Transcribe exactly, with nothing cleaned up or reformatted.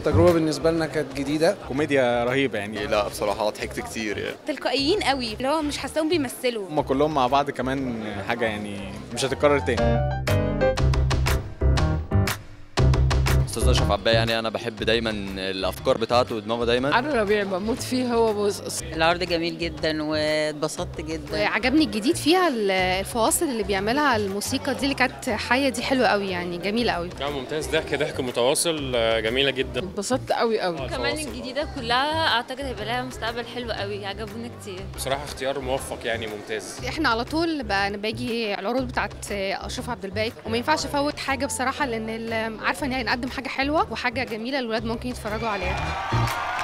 التجربه بالنسبه لنا كانت جديده. كوميديا رهيبه يعني. لا بصراحه ضحكت كتير يعني. تلقائيين قوي، اللي هو مش حاساهم بيمثلوا. هم كلهم مع بعض كمان حاجه يعني مش هتتكرر تاني. استاذ اشرف عباية يعني انا بحب دايما الافكار بتاعته ودماغه دايما. علي ربيع بموت فيه هو بوز. العرض جميل جدا واتبسطت جدا. وعجبني الجديد فيها الفواصل اللي بيعملها، الموسيقى دي اللي كانت حيه دي حلوه قوي يعني، جميله قوي. لا ممتاز، ضحك ضحك متواصل، جميله جدا. اتبسطت قوي قوي. كمان الجديده كلها اعتقد هيبقى لها مستقبل حلو قوي، عجبوني كتير. بصراحه اختيار موفق يعني، ممتاز. احنا على طول باجي العروض بتاعت اشرف عبد الباقي وما ينفعش افوت حاجه بصراحه، لان عارفه ان هي نقدم حاجه حلوه وحاجه جميله الولاد ممكن يتفرجوا عليها.